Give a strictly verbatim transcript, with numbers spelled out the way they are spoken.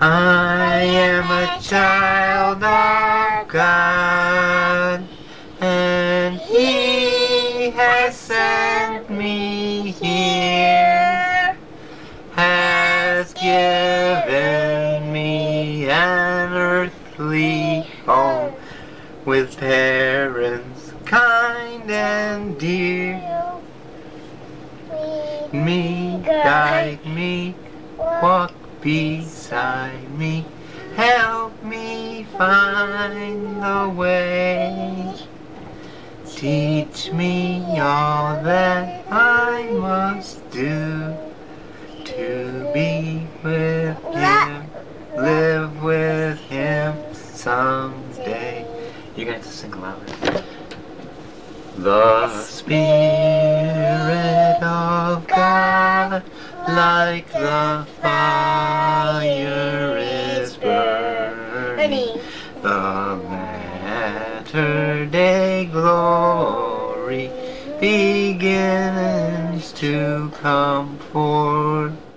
I am a child of God, and He has sent me here, has given me an earthly home with parents kind and dear. Me, guide me, walk beside me, help me find the way. Teach me all that I must do to be with Him, live with Him someday. You're going to have to sing louder. The Spirit of God, like the fire is burning, the latter-day glory begins to come forth.